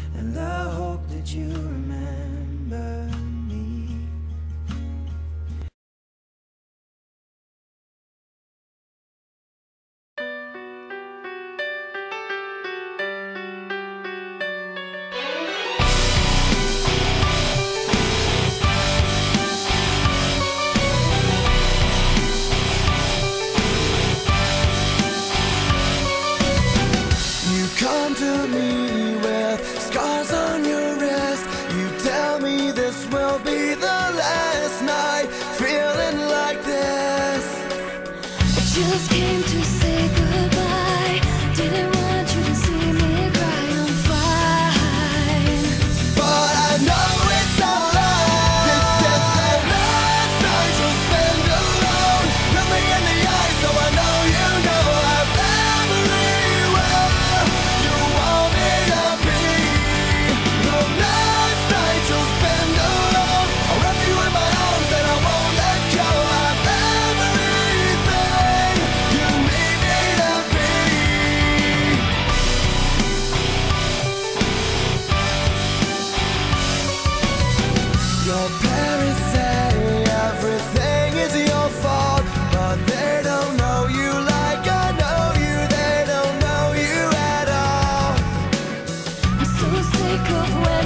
and I hope that you remember me. Come to me with scars on your wrist. You tell me this will be the last night feeling like this. I just came to say goodbye. Didn't want you to see me cry. I'm fine, But I know it's a lie. This is the last night you'll spend alone. Look me in the eyes so I know you know I'm everywhere you want me to be. The last night you'll spend alone. I'll wrap you in my arms and I won't let go. I'm everything you need me to be. Your parents say everything is your fault, but they don't know you like I know you. They don't know you at all. I'm so sick of